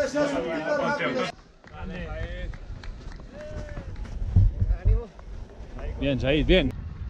Bien, Said, bien.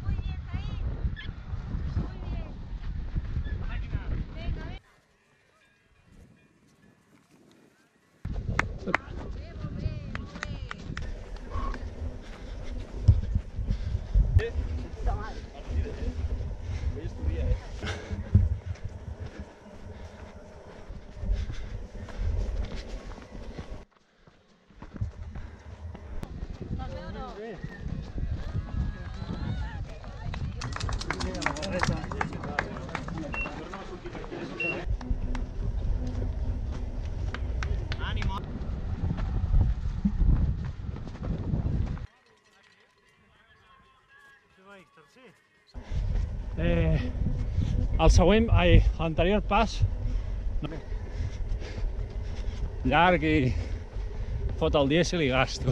El següent, l'anterior pas llarg i fot el dièsel i gasto.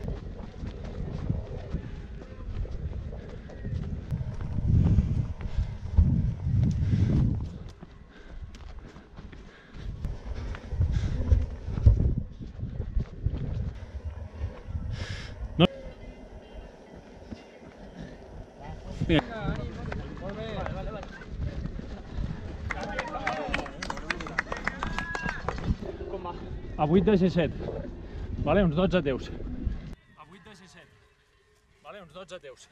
A 8 de G7, vale? Uns 12 teus. A 8 de G7, vale? Uns 12 teus.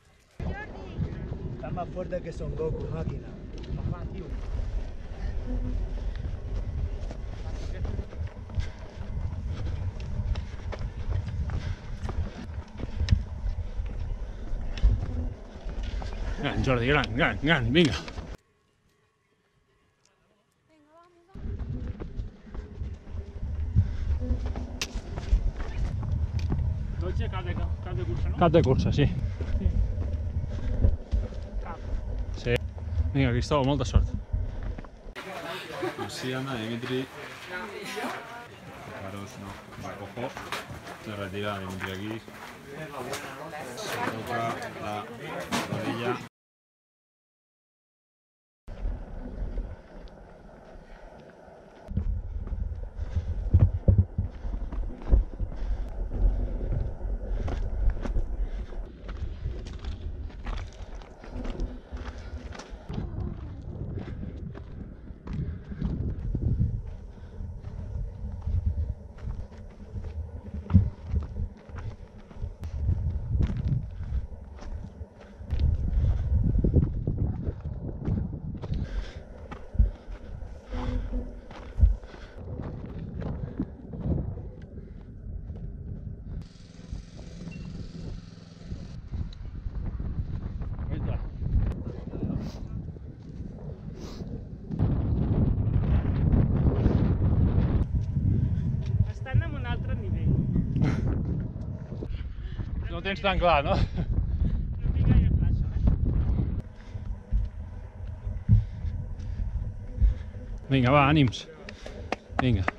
Está más fuerte que Son Goku, máquina. Mamá, tío. Gran, Jordi, gran, vinga. Cap de cursa, no? Cap de cursa, sí. Sí. Vinga, Cristóbal, molta sort. Luciana, Dimitri. Caros, no. Va, ojo. Se retira Dimitri aquí. Se toca la rodilla. No ho tens tan clar, no? Vinga, va, ànims. Vinga.